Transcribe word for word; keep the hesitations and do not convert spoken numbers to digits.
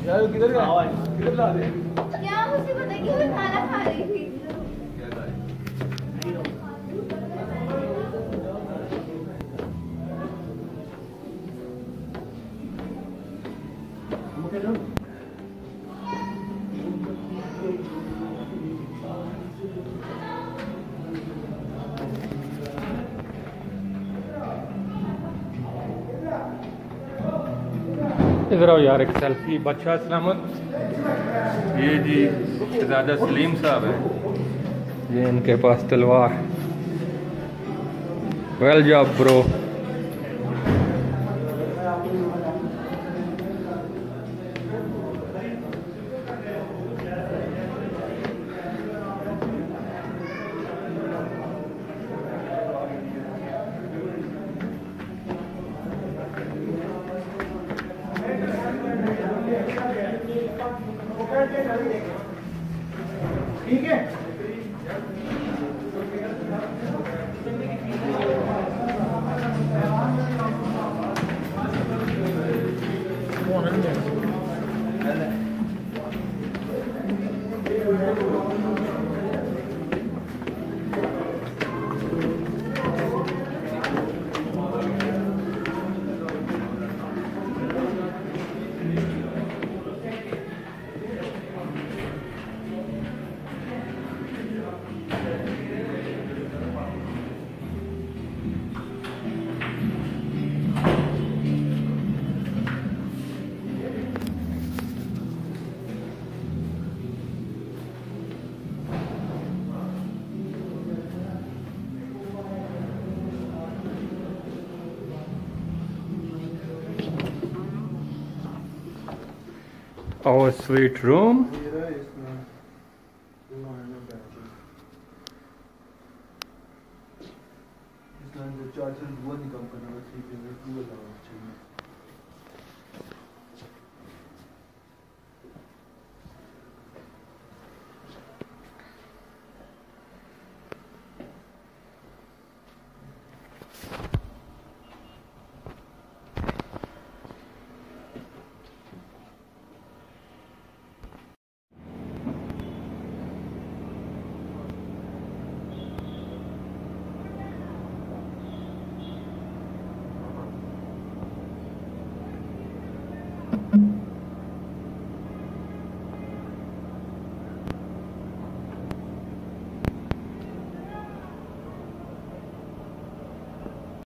यार किधर गया? किधर जा रहे? क्या मुझे पता कि मैं खाना खा रही थी। इधर आओ यार, एक सेल्फी। बादशाह सलामत। ये जी शहजादा सलीम साहब है, ये इनके पास तलवार। Well job bro. ठीक है। Our sweet room. चार्जर वो निकल करना बस ठीक है टू लगाना चाहिए। Mm-hmm.